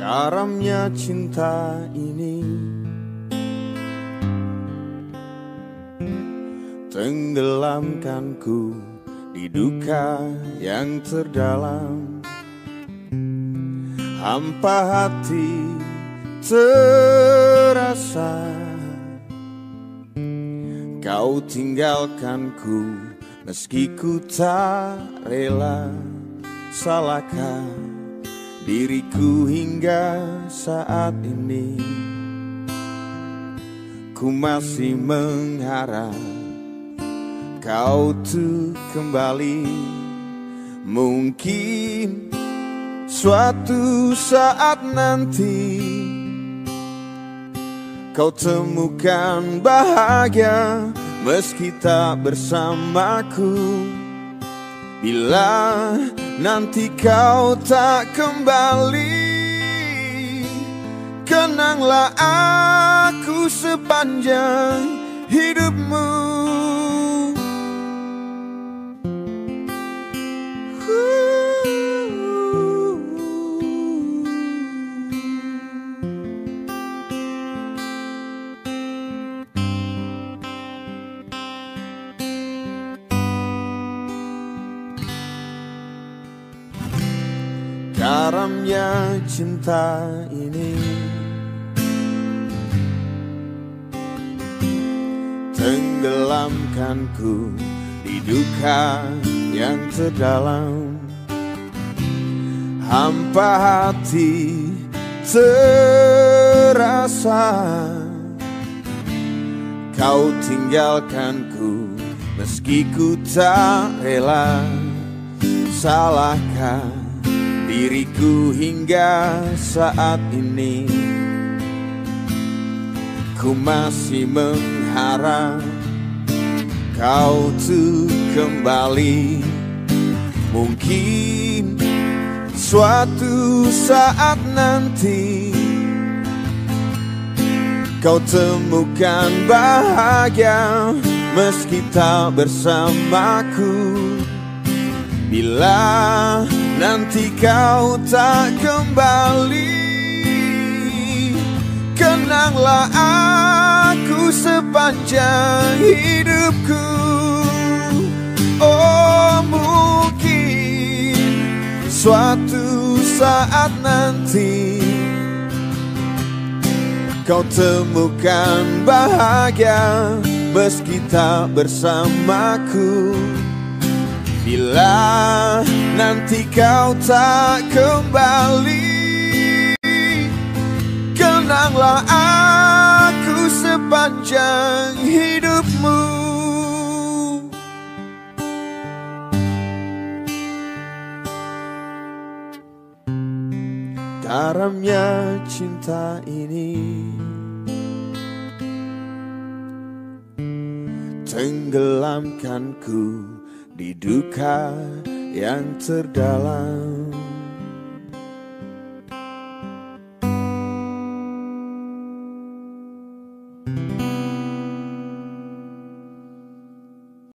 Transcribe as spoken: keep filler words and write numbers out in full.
Karamnya cinta ini tenggelamkanku di duka yang terdalam. Hampa hati terasa, kau tinggalkanku meski ku tak rela. Salahkah diriku hingga saat ini? Ku masih mengharap kau tuh kembali. Mungkin suatu saat nanti kau temukan bahagia meski tak bersamaku. Bila nanti kau tak kembali, kenanglah aku sepanjang hidupmu. Karamnya cinta ini tenggelamkanku di duka yang terdalam. Hampa hati terasa, kau tinggalkanku meski ku tak rela. Salahkah diriku hingga saat ini? Ku masih mengharap kau tuh kembali. Mungkin suatu saat nanti kau temukan bahagia meski tak bersamaku. Bila nanti kau tak kembali, kenanglah aku sepanjang hidupku. Oh, mungkin suatu saat nanti kau temukan bahagia meski tak bersamaku. Bila nanti kau tak kembali, kenanglah aku sepanjang hidupmu. Karamnya cinta ini tenggelamkanku di duka yang terdalam.